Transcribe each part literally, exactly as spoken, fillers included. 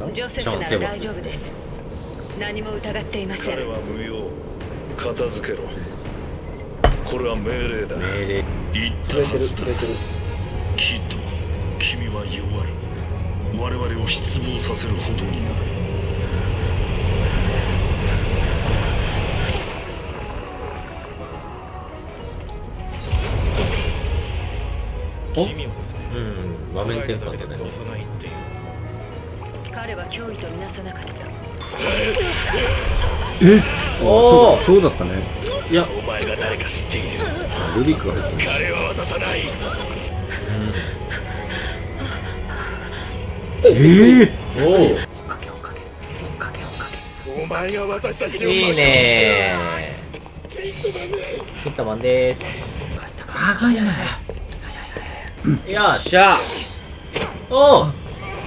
ジョセフなら大丈夫です。何も疑っていません。 彼は無用。片付けろ。これは命令だ。 命令。 言ったはずだ。きっと君は弱い。我々を失望させるほどにな。 お、うん、場面転換でね。 彼は脅威とみなさなかった。 え、おお、そうだったね。 いや、お前が誰か知っている。 ルビックが入ってる。 彼は渡さない。 ええ、 おお。 追っかけ追っかけ追っかけ追っかけ。お前が私たちを。 いいねー。ヒットマンです。 帰ったか。あ、帰ったね。 よっしゃ。おう。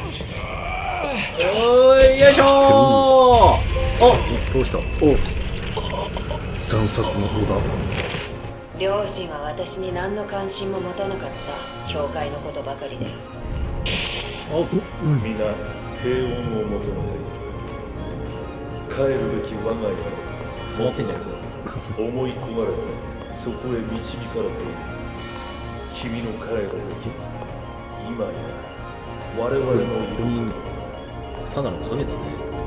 おーい、よいしょー。お、 どうした。お、惨殺の方だ。 両親は私に何の関心も持たなかった教会のことばかりで。 お、 みんな平穏を求めて帰るべき我が家を捕まってんじゃん。 思い焦がれてそこへ導かれている。君の帰るべき今や我々の色とただの影だね。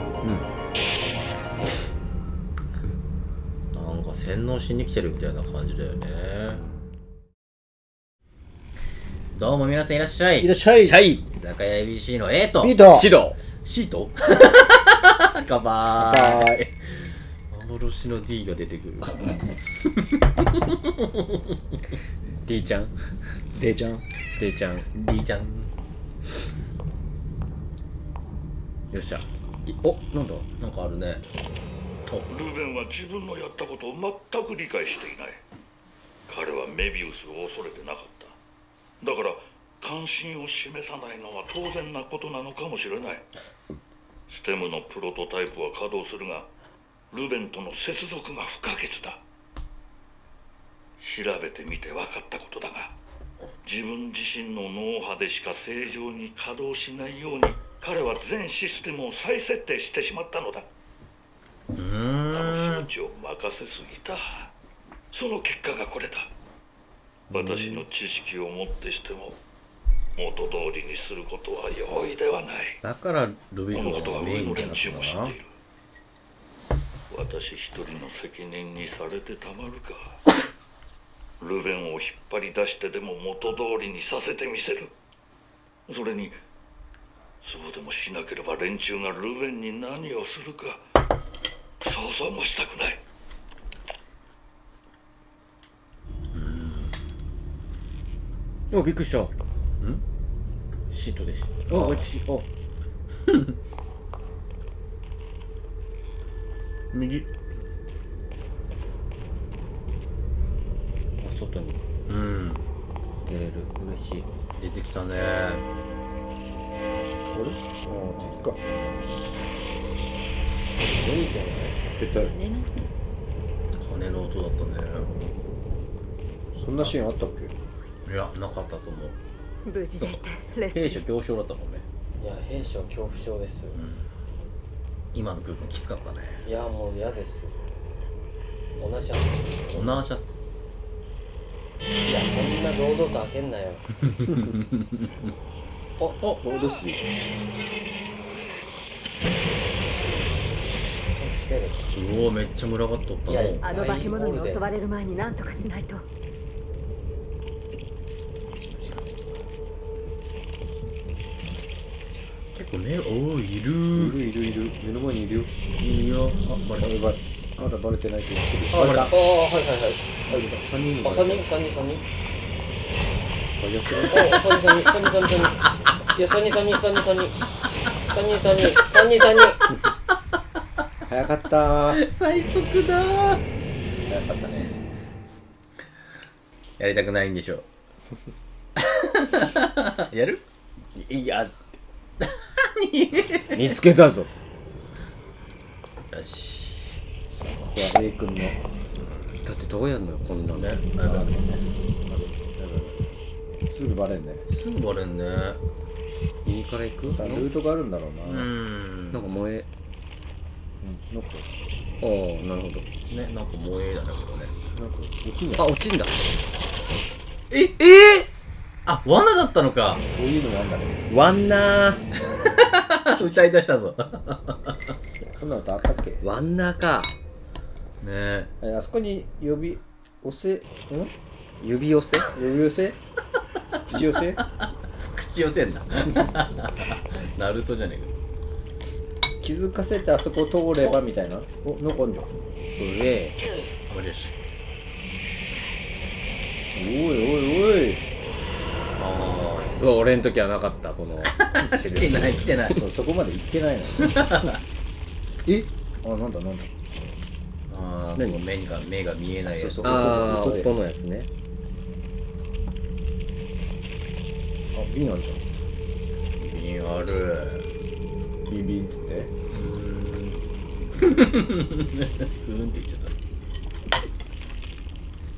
うん。なんか洗脳しに来てるみたいな感じだよね。どうも皆さんいらっしゃい。 いらっしゃい。 シャイ居酒屋 エービーシー の A と B とシドシート乾杯。幻の D が出てくる。D ちゃん D ちゃん D ちゃん D ちゃん。よっしゃ。お、なんだ、なんかあるね。 ルベンは自分のやったことを全く理解していない。彼はメビウスを恐れてなかった。だから関心を示さないのは当然なことなのかもしれない。ステムのプロトタイプは稼働するが、ルベンとの接続が不可欠だ。調べてみて分かったことだが、自分自身の脳波でしか正常に稼働しないように彼は全システムを再設定してしまったのだ。 うーん、 あの装置を任せすぎた。その結果がこれだ。私の知識をもってしても元通りにすることは容易ではない。 だからルビこーフのことは上がメインになの連中もったのかな。 知っている。私一人の責任にされてたまるか。ルベンを引っ張り出してでも元通りにさせてみせる。それにそうでもしなければ連中がルベンに何をするか想像もしたくない。 お、びっくりした。んシートでした。あ、おいしい。あ右。あ、外に。うん。出れる。嬉しい。出てきたね。 あれ？ああ、敵か。 いいじゃない。 絶対。 鐘の音だったね。 そんなシーンあったっけ？ いや、なかったと思う。 無事でいてレス兵所恐怖症だったもんね。 いや、兵所恐怖症です。 うん、今の空間きつかったね。 いや、もう嫌です。オナシャオナーシャス。 いや、そんな堂々と開けんなよ。 あ、あ、これですよ。 ちゃんと閉める。 うお、めっちゃ群がっとったの。 いやいやあの化け物に襲われる前に何とかしないと。 結構ね、おお、いるいるいるいる。目の前にいるよ。 いるよ。あ、バレた。 やばい。まだバレてないけど。 あ、バレた。 ああ、はいはいはい。 あ、三人。 あ、三人三人三人。 あ、やってる。 あ、三人三人三人三人三人。いや、三人三人三人三人。三人三人三人三人。 早かったー。 最速だー。 早かったね。 やりたくないんでしょ。やる？ いや。見つけたぞ。 よし。 さあ、ここは A 君の。 だってどうやんのよ、こんなね。 あるあるね。あるある。すぐバレんね。 すぐバレんね。 右から行く？ ルートがあるんだろうな。 うーん。 なんか燃え、 うん、なんか、 ああ、なるほど。 ね、なんか萌えだね、これね。 なんか落ちんあ、 だ。 落ちんだ。 え、えー、あ、罠だったのか。 そういうのもあんだね。ワンナー。 歌い出したぞ。 そんな歌あったっけ？ ワンナーか。 ねえ。 えあそこに呼び押せ、ん？ 指寄せ？ 呼び寄せ？口寄せ？ 口寄せんな。ナルトじゃねえか。 気づかせてあそこ通ればみたいな。お、なんかあんじゃん。 上。 あ、マジでし。 おいおいおい。 あくそ、俺ん時はなかった、この。 あ。来てない、来てない。 そう、そこまで行ってないの。え？あ、なんだなんだ。 ああ、 何この目が、目が見えないやつ。 そうそうああ、 音で音のやつね。 あ、瓶あんじゃん。 瓶ある。 ビンビンっつって。 ふーんって言っちゃった。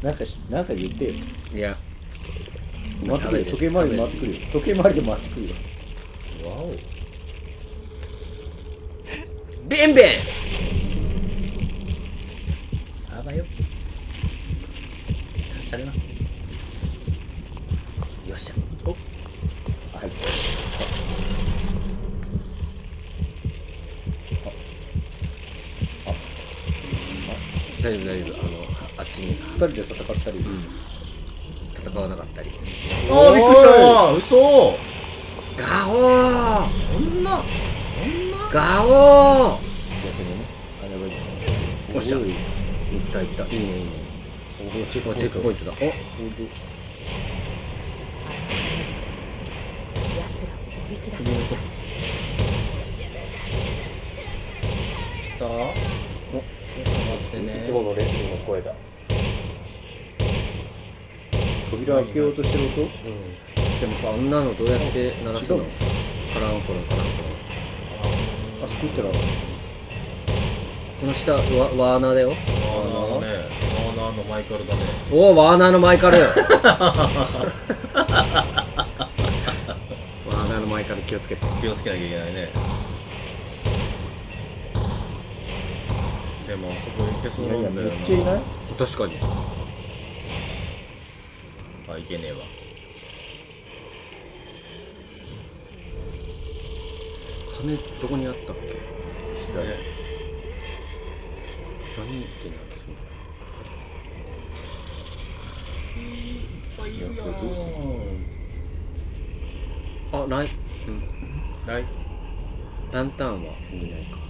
なんかし、なんか言ってよ。 いや、 回ってくるよ。時計回りで回ってくるよ。時計回りで回ってくるよ。 わお。 ベンベン。 あばよ。達者だな。 よっしゃ。お、 はい。 大丈夫大丈夫。あの、はあっちに二人で戦ったり。 戦わなかったり。 ああ、びっくりした。嘘。 ガオー。 そんな。そんな。 ガオー。 逆にね。あればいい。 おっしゃ。 おいいったいった。いいねいいね。 おチェッお、チェックポイントだ。お、 奴らをおびき出すのかし来た。お、待ってね。 いつものレスリーの声だ。扉開けようとしてる音？ でもさ、あんなのどうやって鳴らすの？ 違うのカランコロンカランコロン。 あそこ行ったら、 この下、ワワーナーだよ。 ワーナーだね。ワーナーのマイカルだね。 おお、ワーナーのマイカル。ワーナーのマイカル気をつけて。 気をつけなきゃいけないね。でもあそこ行けそういやいや、めなんだよな。 っちゃいない？ 確かに。 あ、いけねえわ。 金どこにあったっけ？ 左。 ね何で鳴らすの？ いっぱいいるやいやこれどうすんあ、ライ、うん。 ライランタンは意味ないか。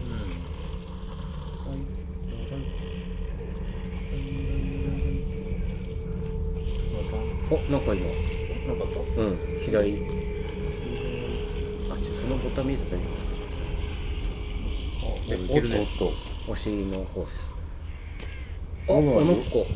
お、なんか今。 なかったうん、左。あ、ちょ、そのボタン見てただけかでもいけるね。 おっとおっな。お尻のコース。あ、 うんこの子。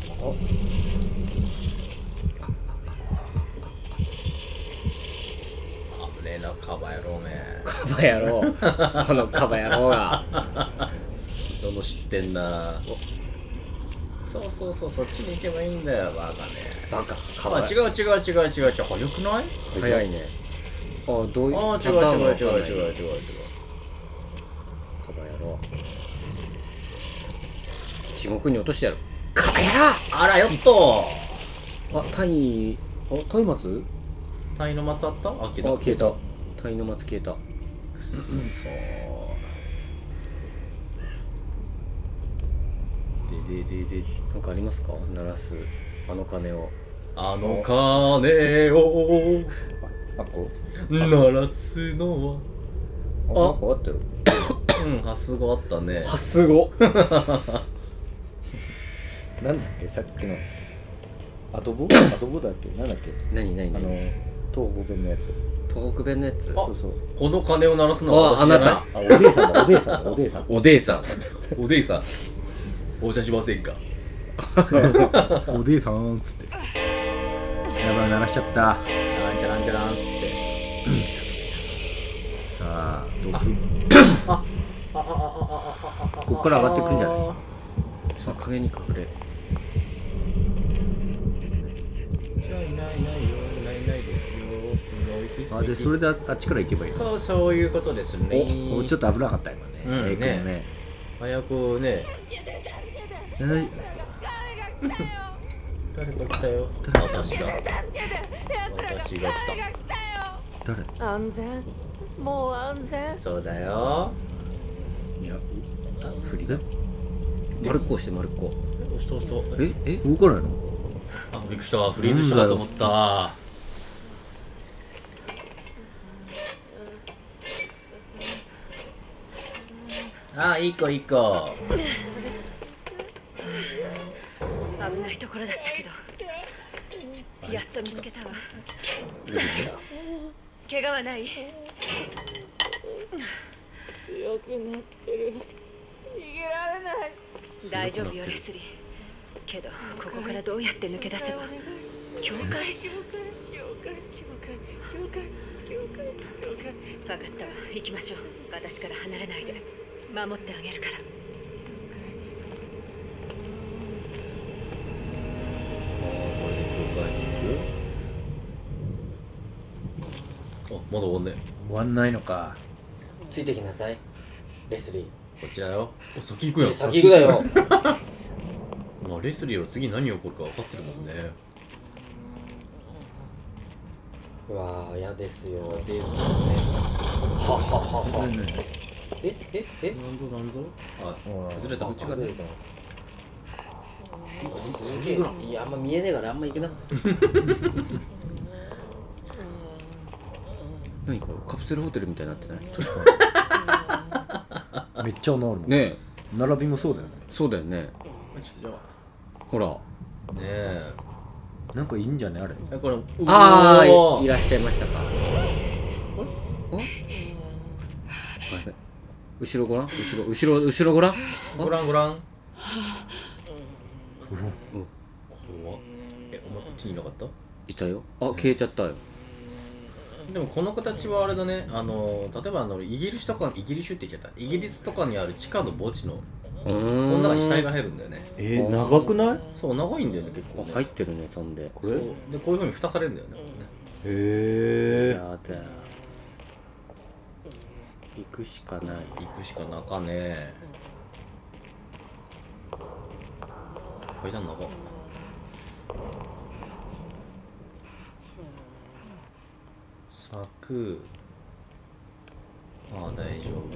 危ねえな、カバ野郎め。 カバ野郎。このカバ野郎が。 どの知ってんな。そうそうそう、そっちに行けばいいんだよ、バカね。 バカ。カあ、 バ違う違う違う違う違う。早くない？ 早いね。あ、どういう。 ああ、違うパターン違う違う違うがわかんない違う違う。 カバ野郎。地獄に落としてやる。 カバ野郎。あら、よっと。 あ、タイ。 あ、松明？ タイの松あった？あ、消えた。 あ、消えた。タイの松消えた。 そう。でででで。 なんかありますか？鳴らす。あの鐘を。 あの鐘をあ、こ鳴らすのう。あ、なんかあったよ。 は。うん、ハス語あったね。 ハス語。 なんだっけ、さっきの。アドボ？アドボだっけ？なんだっけ？ 何何あの何？ 東北弁のやつ。 東北弁のやつ。 そうそう。 この鐘を鳴らすのはあ、あなた。 あ、おでいさんだ、おでいさんだ、おでいさん。 おでいさん。おでいさん。お茶しませんか？ おでいさんっつって。やばい、鳴らしちゃった。 なんちゃらんちゃらんっつって。 さあ、どうする？ あ、あ、あ、あ、あ、あ、あ、 こっから上がってくんじゃない？ その影に隠れ。 じゃあいないいないよ、いないいないですよ。いないあでそれでああっちから行けばいいの。 そうそういうことですね。 おちょっと危なかった今ね。 うんえーけどね。 早くね。 え誰か来たよ。私が。私が来誰？ 安全、もう安全。 た。そうだよ。 いやあフリだ丸っこ押して丸っこ押した押した。 ええ動かないの？ あ、びっくりした。フリーズしたかと思った。あ、いい子いい子。 危ないところだったけどやっと見つけたわ。 出てき怪我はない？ 強くなってる。逃げられない。 大丈夫よレスリー。けどここからどうやって抜け出せば。教会？ 教会、教会、教会、教会、教会、教会。 分かったわ。行きましょう。私から離れないで守ってあげるから。 これで教会に行く。あ、まだ終わんね。 終わんないのか。 ついてきなさいレスリー。 こっちだよ。お、先行くやん。 先行くだよ。 まあレスリーは次何起こるか分かってるもんね。 うわー、嫌ですよ。 ですね。 はははは。 ねねえええなんぞなんぞ。あ、崩れた。 あ内側ね。 すげえ。いや、あんま見えねえからあんま行くな。 何かカプセルホテルみたいになってないめっちゃ治るもん。 ねえ並びもそうだよね。 そうだよねちょっとじゃほらあ。ねえ。 なんかいいんじゃねあれ。 え、これ。 あうおーあいらっしゃいましたか。あれ後ろごらん後ろ後ろ後ろごらんご覧ご覧。 うん怖っ。え、お前こっちにいなかった？ いたよ。あ消えちゃったよ。 でもこの形はあれだね。あの例えばあのイギリスとかイギリスって言っちゃった。イギリスとかにある地下の墓地のうこのーん中に死体が入るんだよね。 えー、長くない？ そう長いんだよね結構ね。 入ってるねそんでこれ？ そうでこういう風に蓋されるんだよね。 へえ。 やだ行くしかない。 行くしかなかね。階段長っ。咲く。まあ大丈夫。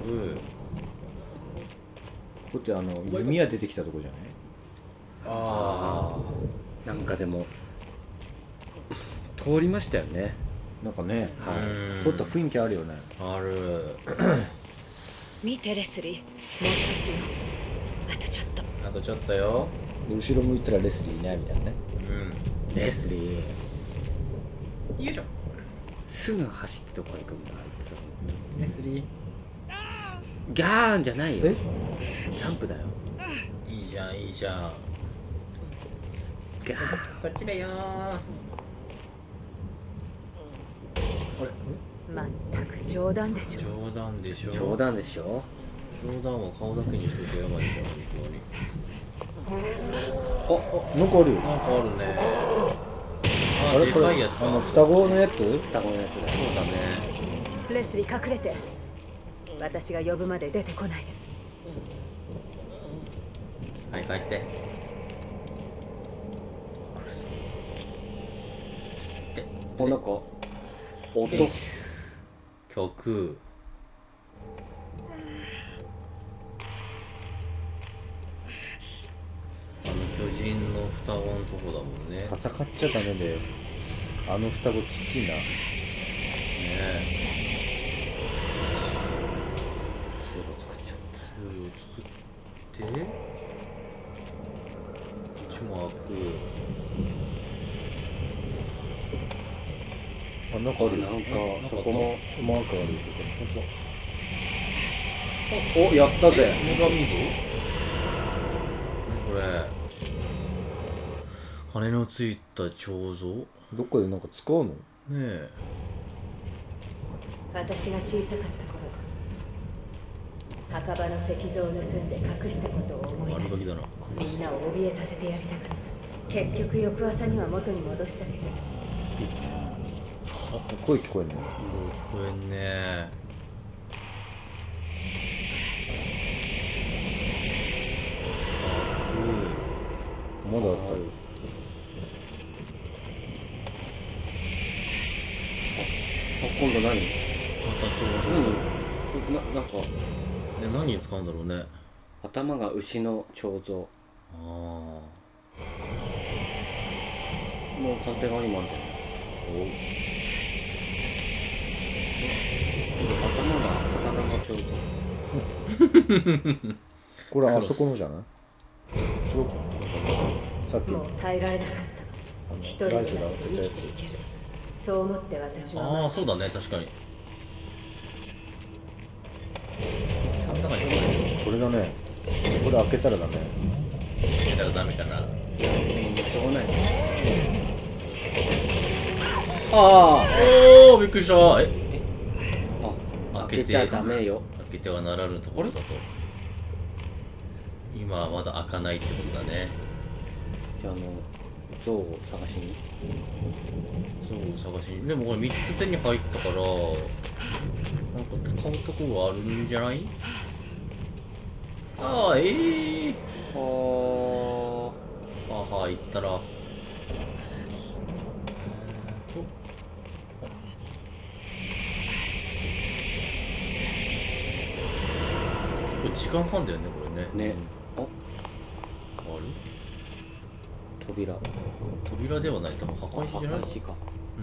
ここってあの弓矢出てきたとこじゃない？ あなんかでも通りましたよね。 なんかね、 あ。うん撮った雰囲気あるよね。 ある。 見てレスリー、もう少しよ。あとちょっと。 あとちょっとよ。 で後ろ向いたらレスリーいないみたいなね。 うん。 レスリーよいしょ。 すぐ走ってどこ行くんだあいつ。 レスリー。 ギャーンじゃないよ。 えジャンプだよ。 いいじゃんいいじゃん。 ギャーン。 こっちだよー。これまったく冗談でしょ。 冗談でしょ。 冗談でしょ。 冗談は顔だけにしといてやばいんだよ本あ、なんかあるよ。 当に。なんかあるね。ああれこれでかいやつか。 あの双子のやつ？ 双子のやつだよ。 そうだね。 レスリー隠れて。私が呼ぶまで出てこないで。 はい帰って。 おなんか音。 曲。あの巨人の双子のとこだもんね。 戦っちゃダメで。あの双子きちいな。 ね通路作っちゃっツールを作ってこっちも開く。 あ、なんかあるよ。 なんかそこもマークあるよ。 た。おやったぜ。 女神像。これ羽のついた彫像。ねどっかでなんか使うの？ え。 私が小さかった頃、墓場の石像を盗んで隠したことを思い出す。 悪ガキだな。 みんなを怯えさせてやりたかった。結局翌朝には元に戻したけど、 声聞こえんね。 聞こえんね。 まだあったよ。 あ、今度何？ またちょう何？な、なんかど。で、何に使うんだろうね。 頭が牛の彫像。 あもう反対側にもあるじゃん。お。頭が刀の彫像。 これあそこのじゃない？違うか。さっきもう耐えられなかった。 あの一人でライトで当生てたやきていける。そう思って私あ。 はああ、そうだね、確かに。三高につ。これだね。これ開けたらだね。 入れたらダメかな。 いや、もうしょうがない。あおお、びっくりした。え、 あ、あ、開けちゃダメよ。 開けてはならぬところだと。今はまだ開かないってことだね。 じゃあ、あの、像を探しに。 そう探しに。でもこれみっつ手に入ったから、なんか使うとこがあるんじゃない？ああ、ええー。 ははあはあ、行ったら。えーと。結構時間半だよね、これね。 ー。ね。あ、 ある？ 扉。 扉ではない、多分破壊しじゃない？ 破壊しか。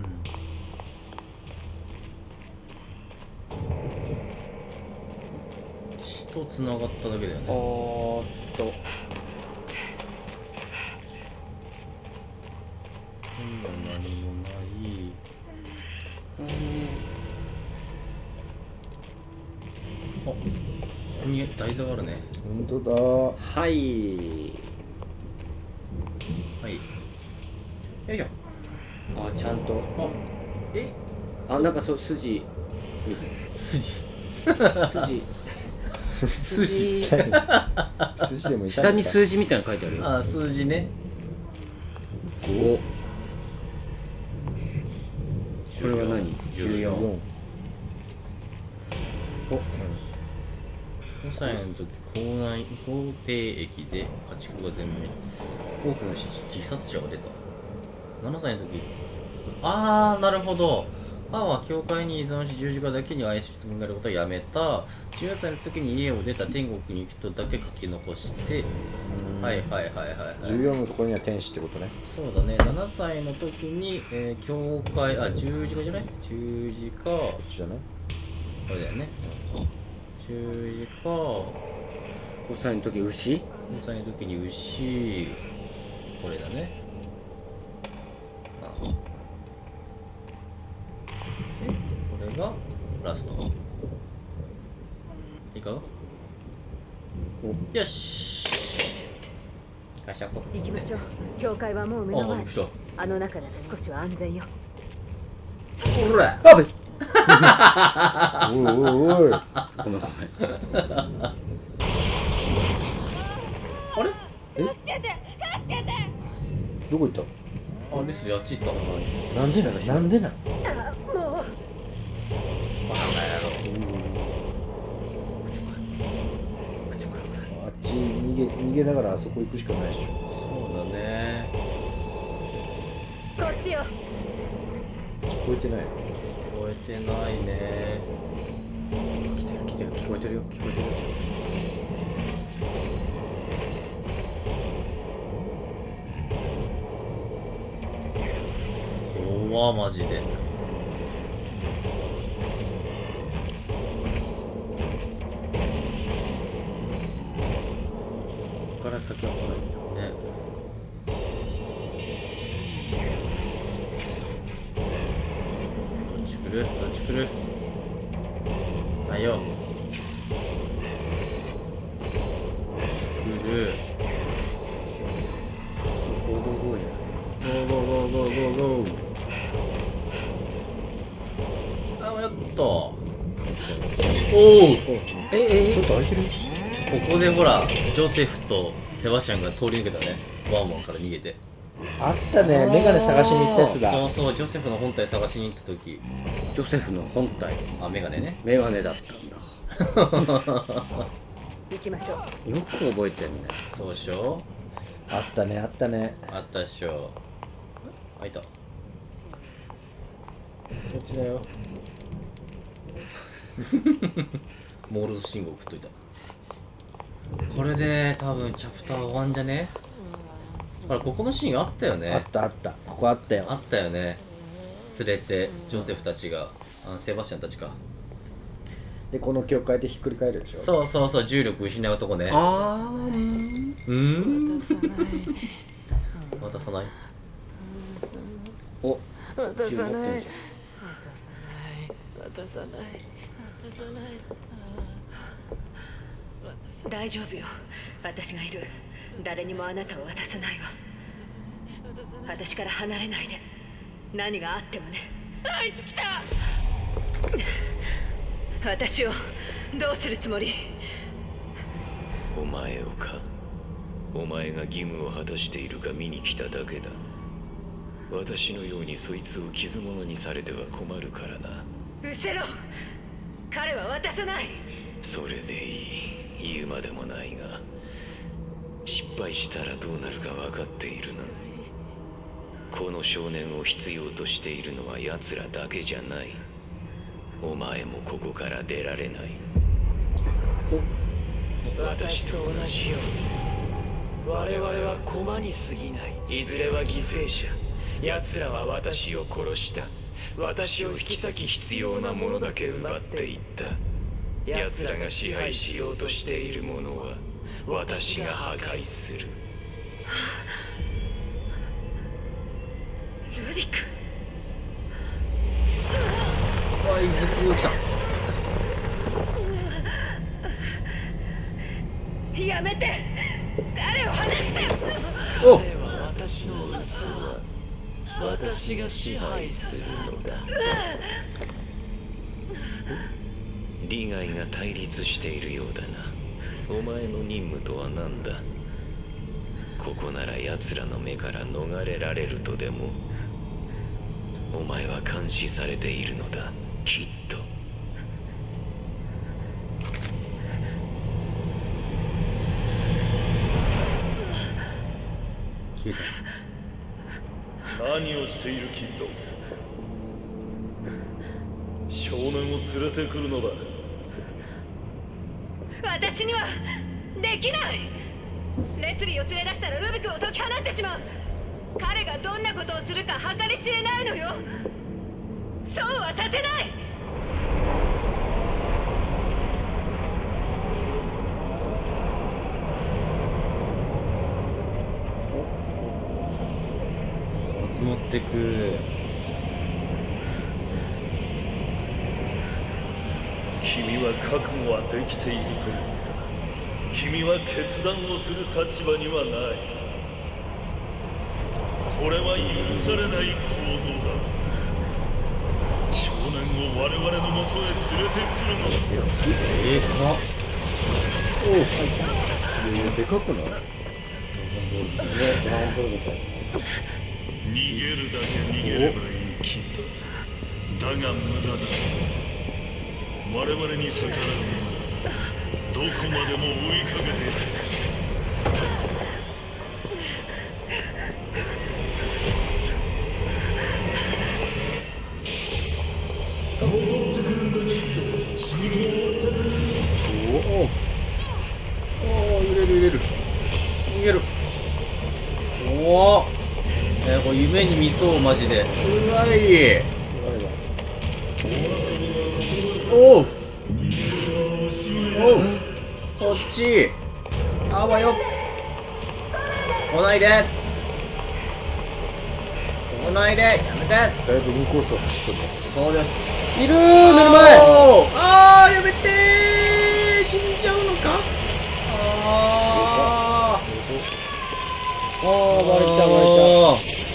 うん。血とつながっただけだよあね。 ーっと。 今何もない。 うん。 あ、ここに台座があるね。 本当だ。 はい。 はい。よいしょ。 あ、ちゃんと。 あ、え？ あ、なんかそう、筋。 筋。 筋。 筋。 筋。 数字でもいた下に数字みたいなの書いてあるよ。 あ、数字ね。 ご。これは何？ じゅうよん。 よん。 お、 ごさいの時、校内校庭駅で家畜が全滅。多くの自殺者が出た。ななさいの時、あー、なるほど。母は教会に依存し十字架だけに愛し続けることをやめた。じゅうよんさいの時に家を出た天国に行くとだけ書き残して、はいはいはいはいはい。 じゅうよんのところには天使ってことね。 そうだね、ななさいの時に、えー、教会、あ、十字架じゃない十字架、 こっちじゃない？ これだよね。十字架、 ごさいの時牛？ ごさいの時に牛、これだね。あえ、これがラスト。いかが？お、よし。ガシャコ。 行きましょう。教会はもう目のあ、びっ前くり。した。 あの中なら少しは安全よ。 ほら。 あべおいおいおい。 ごめんごめん。 あれ？ どこ行った？ あ、レスリーあっち行った。 なんでなの？なんでなの？ もうあっち逃げ逃げながらあそこ行くしかないでしょ。 そうだね。 こっちよ。 聞こえてないの？ 聞こえてないね。 来てる来てる、聞こえてるよ、聞こえてるよ。 怖マジで。 こっから先は来ないんだ。 ね。どっち来る？どっち来る？はいよ。来る。 ゴーゴーゴーや。 ゴーゴーゴーゴーゴーゴー。あ、やった。おお。 ええちょっと開いてる？ ここでほら、ジョセフとセバスチャンが通り抜けたね。ワンワンから逃げて。 あったね、メガネ探しに行ったやつだ。 そうそう、ジョセフの本体探しに行った時。 ジョセフの本体。 あ、メガネね。 メガネだったんだ。 行きましょう。 よく覚えてんね。 そうっしょ。 あったね、あったね。 あったっしょ。あ、いた。こっちだよ。モールズ信号送っといた。これで多分チャプター終わんじゃね？あれ、ここのシーンあったよね。 あったあった、ここあったよ。 あったよね。連れてジョセフたちが、あのセバスチャンたちか。 で、この教会でひっくり返るでしょ。 そうそうそう、重力失うとこね。 あー、うん。 うーん。 渡さない渡さない。 お、 渡さない銃持ってんじゃん。 渡さない渡さない渡さない大丈夫よ。私がいる。誰にもあなたを渡さないわ。私から離れないで。何があってもね。 あいつ来た。 私をどうするつもり？ お前をか。お前が義務を果たしているか見に来ただけだ。私のようにそいつを傷物にされては困るからな。 うせろ。彼は渡さない。 それでいい。言うまでもないが、失敗したらどうなるか分かっているな。この少年を必要としているのは奴らだけじゃない。お前もここから出られない。私と同じように我々は駒に過ぎない。いずれは犠牲者。奴らは私を殺した。私を引き裂き必要なものだけ奪っていった。奴らが支配しようとしているものは私が破壊する。 ルビック。 あい、頭痛きた。 やめて。彼を離して。 お彼は私の器。私が支配するのだ。利害が対立しているようだな。お前の任務とは何だ？ここなら奴らの目から逃れられるとでも？お前は監視されているのだ、きっと。 消えた。 何をしているキッド？少年を連れてくるのだ。 私にはできない。レスリーを連れ出したらルビックを解き放ってしまう。彼がどんなことをするか計り知れないのよ。そうはさせない。 集まってく。 君は覚悟はできていると言った。君は決断をする立場にはない。これは許されない行動だ。少年を我々のもとへ連れてくるのだ。 ええか。 おお、入った。いや、でかくない？ ね、ドラゴンボールみたい。 逃げるだけ逃げればいいキッド。だが無駄だ。我々に逆らう者はどこまでも追いかけている。戻ってくるんだキッド。仕事終わってる。 おおお、揺れる揺れる。逃げる。おお、えー、これ夢に見そうマジで。うわい。おうおう、こっち。あわよ。来ないで。来ないで。やめて。 だいぶインコースを走ってます。 そうです。 いるー、目の前。 あー、やめてー。死んじゃうのか。あー。 あー、バレちゃうバレちゃう。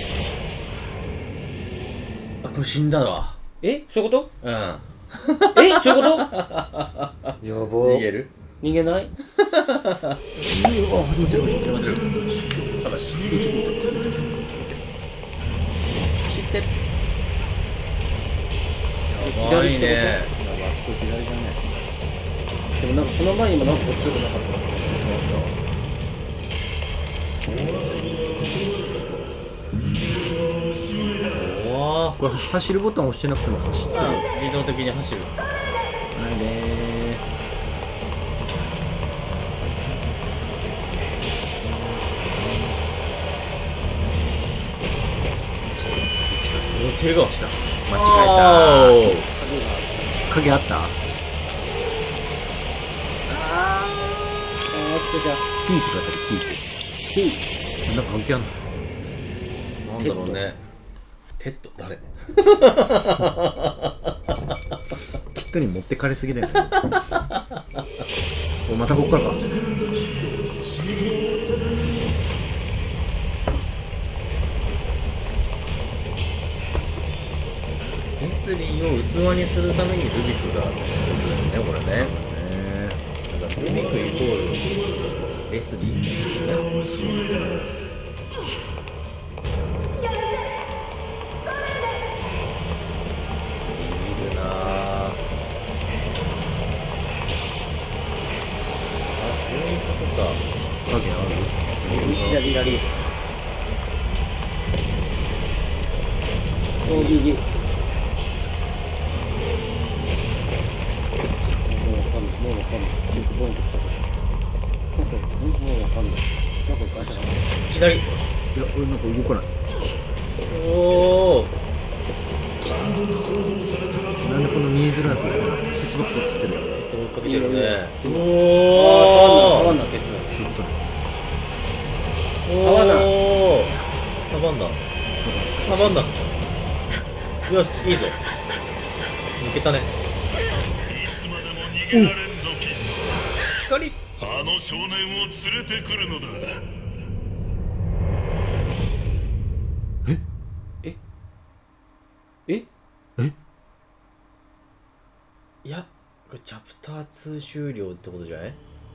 あ、これ死んだわ。 え、そういうこと？ うん。 え、そういうこと？ やば逃げる？ 逃げない？ うわ、始めてる始めてる。 ただ死ぬ。 ってる。 やばいね。 やば、あそこ左だね。 でもなんかその前にもなんか強くなかった。 おわこれ走るボタン押してなくても走ってる。 ー、自動的に走る。 なんでお、手が間違ええた。影あった？ ああ、来たじゃん。 キーって書いてある、キーって。 キー。 なんか関係あんの？ なんだろうね。テッド誰？ キットに持ってかれすぎだよね。お、またこっからか。 レスリーを器にするためにルビックが出てるんだよね、これね。だからルビックイコールレスリーってね。ビビるなぁ。あ、そういうことか。 影ある？ 左左。お、右。もうわかんない。もうわかんない。チェックポイント来たけど。なんか、んもうわかんない。なんかガシャガシャ。 左。 いや、俺なんか動かない。 おお。 なんでこの見えづらい方が鉄ばっか映ってるよ。 鉄ばっか見てるね。 いいよおお。 ああ、サバンナ、サバンナ、ケツ。 そういうことね。 サバンナ。サバンナ。サバンナ。よし、いいぞ。抜けたね。 逃げられんぞ、キッ光。 ド。あの少年を連れてくるのだ。 えいや、これチャプターツー終了ってことじゃない？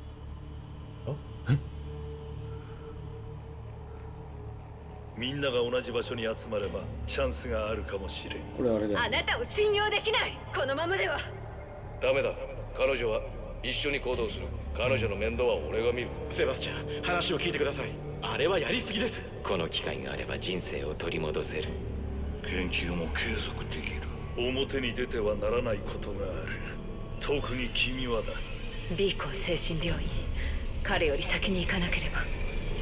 みんなが同じ場所に集まればチャンスがあるかもしれん。 これあれだよ。 あなたを信用できない。このままでは。 ダメだ。彼女は一緒に行動する。彼女の面倒は俺が見る。 セバスチャン、話を聞いてください。あれはやりすぎです。 この機会があれば人生を取り戻せる。 研究も継続できる。表に出てはならないことがある。特に君はだ。 ビーコン精神病院。彼より先に行かなければ。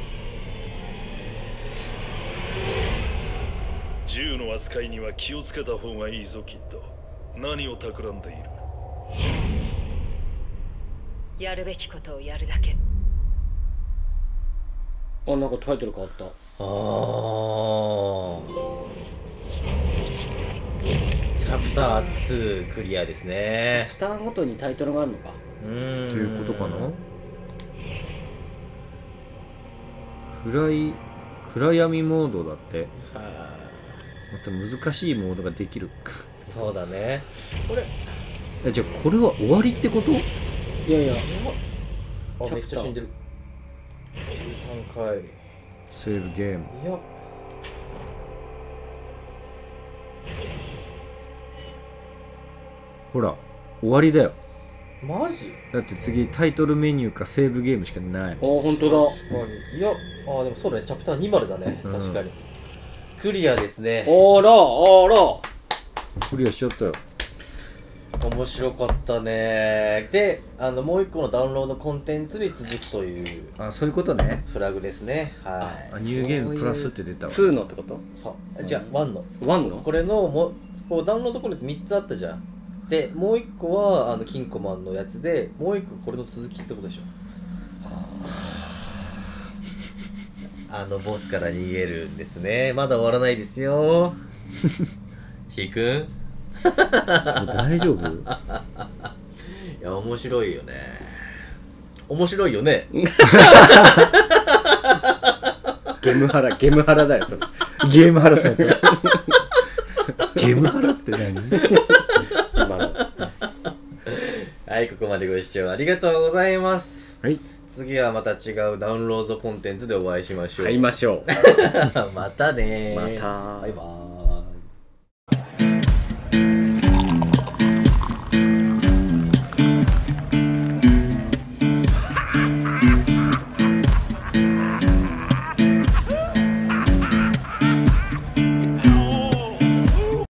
銃の扱いには気をつけた方がいいぞ、キッド。何を企んでいる？ やるべきことをやるだけ。 あ、なんかタイトル変わった。 ああ。チャプターツークリアですね。 チャプターごとにタイトルがあるのか。 うーん。 っていうことかな。暗い暗闇モードだって。 はまた難しいモードができる。 そうだね。これえ、じゃあこれは終わりってこと？ いやいや、 あ、めっちゃ死んでる。じゅうさんかい。 セーブゲーム。 いや、 ほら終わりだよ。 マジ？ だって次タイトルメニューかセーブゲームしかない。 あ、本当だ。 確かに。いや、あ、でもそうだね。チャプターにじゅうだね。 うん確かに。クリアですね。 あら、あら。 クリアしちゃったよ。 面白かったね。で、あのもう一個のダウンロードコンテンツに続くというあ、そういうことね。 フラグですね。はあ、 い。 ニューゲームプラスって出たわ。 ツーのってこと？ そう。じゃあワンの。 ワンの？ これのもこうダウンロードコンテンツみっつあったじゃん。で、もう一個はあのキンコマンのやつで、もう一個これの続きってことでしょ。あのボスから逃げるんですね。まだ終わらないですよ。シー君。 大丈夫？ いや、面白いよね。面白いよね。 ゲームハラ、ゲームハラだよ、それ。 ゲームハラされた。ゲームハラって何？ 今の。 はい、ここまでご視聴ありがとうございます。 はい。 次はまた違うダウンロードコンテンツでお会いしましょう。 買いましょう。 またねー。 また。 バイバーイ。